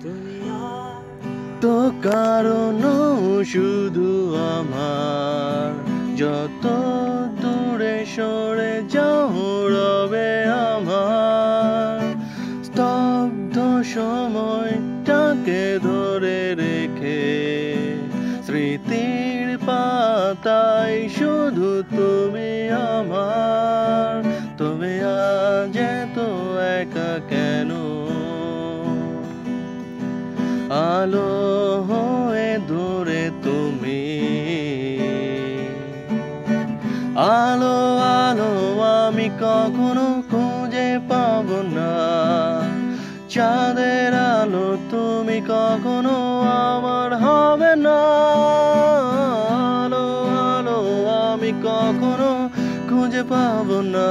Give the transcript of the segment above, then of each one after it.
তো কারণ শুধু আমার, যত দূরে সরে যাও রবে আমার। স্তব্ধ সময়টাকে ধরে রেখে স্মৃতির পাতায় শুধু তুমি আমার। তবে আজ এত একা কেন? আলো হয়ে দূরে তুমি, আলো আলো আমি কখনো খুঁজে পাবো না। চাঁদের আলো তুমি কখনো আমার হবে না। আলো আলো আমি কখনো খুঁজে পাবো না।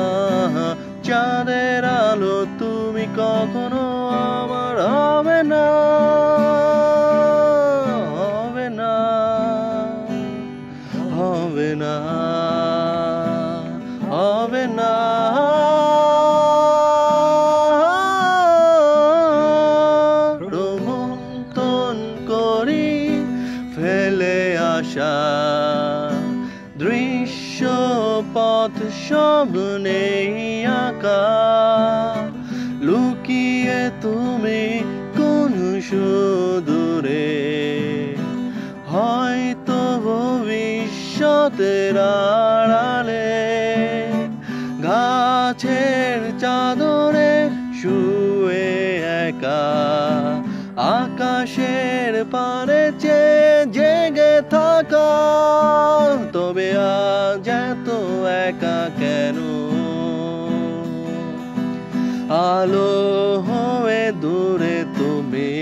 চাঁদের আলো তুমি কখনো আমার হবে না, হবে না, হবে না, হবে না। রোমন্থন করি ফেলে আসা দৃশ্য, পথ সব নেই আঁকা। লুকিয়ে তুমি কোন সুদূরে, হয়তো ভবিষ্যতের আড়ালে। গাছের চাদরে শুয়ে একা, আকাশের পারে চেয়ে জেগে থাকা। তবে আজ এত একা কেন? আলো হয়ে দূরে তুমি,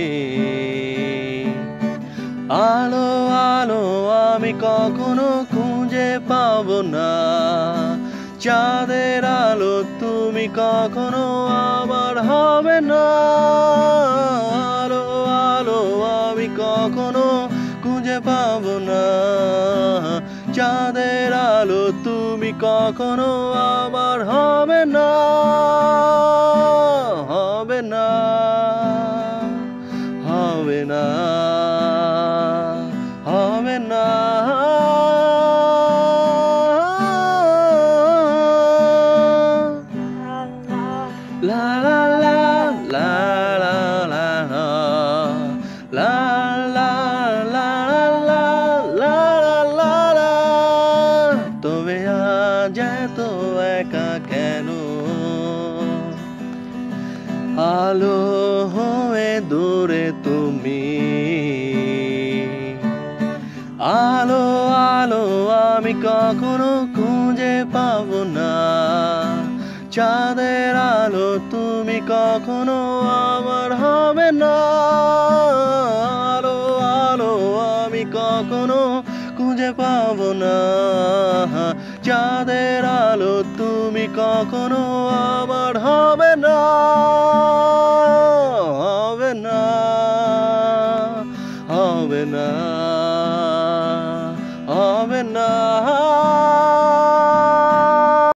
আলো আলো আমি কখনো খুঁজে পাবো না। চাঁদের আলো তুমি কখনো আমার হবে না। আলো আলো আমি কখনো খুঁজে পাবো না। চাঁদের আলো তুমি কখনো আমার হবে না, হবে না, হবে না, হবে না। La la la la la la la la la la la la la la। তবে আজ এত একা কেন? আলো হয়ে দূরে তুমি, আলো আলো আমি কখনো খুঁজে পাবো না। চাঁদের আলো তুমি কখনো আমার হবে না। আলো আলো আমি কখনো খুঁজে পাবো না। চাঁদের আলো তুমি কখনো আমার হবে না, হবে না, হবে না।